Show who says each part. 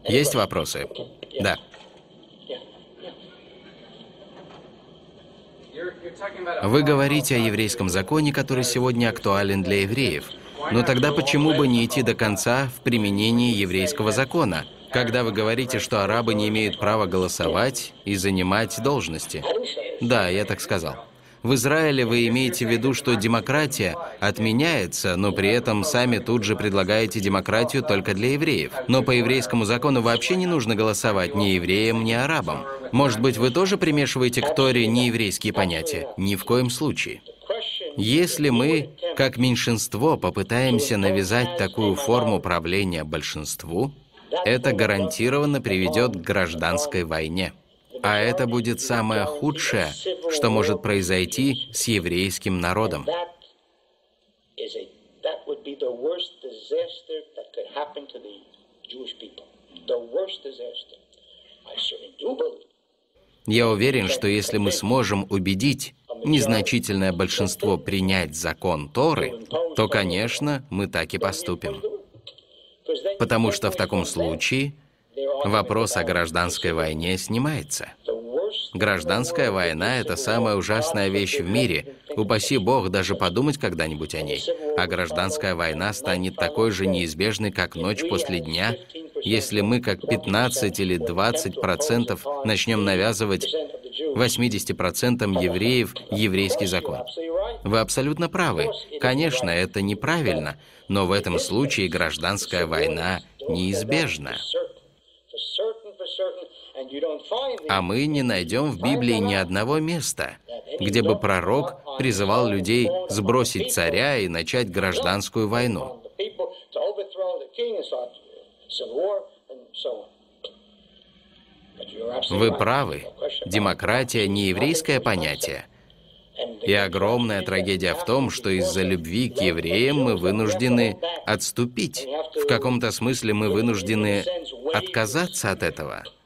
Speaker 1: Есть вопросы? Да. Вы говорите о еврейском законе, который сегодня актуален для евреев. Но тогда почему бы не идти до конца в применении еврейского закона, когда вы говорите, что арабы не имеют права голосовать и занимать должности? Да, я так сказал. В Израиле вы имеете в виду, что демократия отменяется, но при этом сами тут же предлагаете демократию только для евреев. Но по еврейскому закону вообще не нужно голосовать ни евреям, ни арабам. Может быть, вы тоже примешиваете к Торе нееврейские понятия? Ни в коем случае. Если мы, как меньшинство, попытаемся навязать такую форму правления большинству, это гарантированно приведет к гражданской войне. А это будет самое худшее, что может произойти с еврейским народом. Я уверен, что если мы сможем убедить незначительное большинство принять закон Торы, то, конечно, мы так и поступим. Потому что в таком случае вопрос о гражданской войне снимается. Гражданская война — это самая ужасная вещь в мире. Упаси Бог даже подумать когда-нибудь о ней. А гражданская война станет такой же неизбежной, как ночь после дня, если мы, как 15 или 20%, начнем навязывать 80% евреев еврейский закон. Вы абсолютно правы. Конечно, это неправильно, но в этом случае гражданская война неизбежна. А мы не найдем в Библии ни одного места, где бы пророк призывал людей сбросить царя и начать гражданскую войну. Вы правы. Демократия не еврейское понятие. И огромная трагедия в том, что из-за любви к евреям мы вынуждены отступить. В каком-то смысле мы вынуждены отказаться от этого.